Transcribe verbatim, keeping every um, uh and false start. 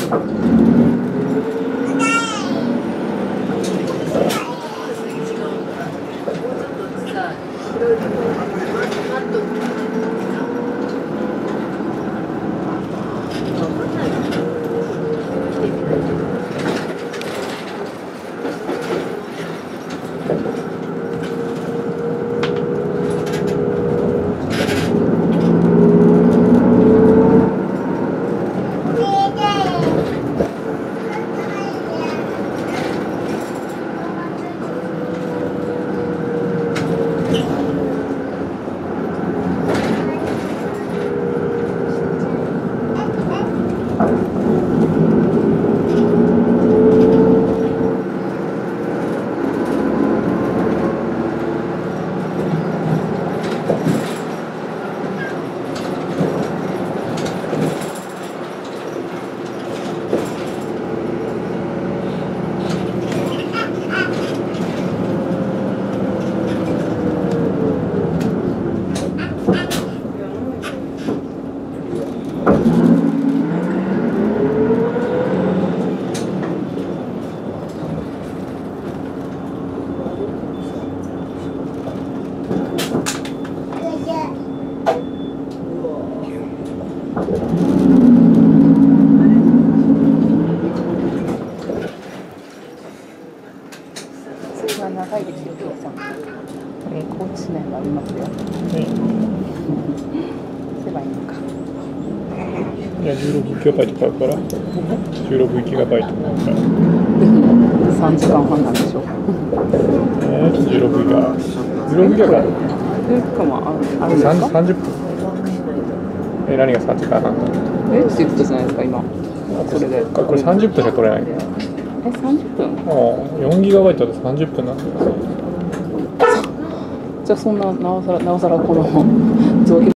長いですよ、今日さん。これ、高知市内がありますよ。すればいいのか。 いや、じゅうろくギガバイト買うから。じゅうろくギガバイト買うから。 さんじかんはんなんでしょ。 えー、じゅうろくギガ。じゅうろくギガか。 じゅうろくギガもあるんですか。 さんじゅっぷん。え、何がさんじかんはんなの。 え、って言ったじゃないですか、今。それで。 これさんじゅっぷんしか取れないんだよ。 え、さんじゅっぷん。 ああ、よんギガバイトでさんじゅっぷんなんだよ。 じゃあ、そんな、なおさら、なおさら、この。造形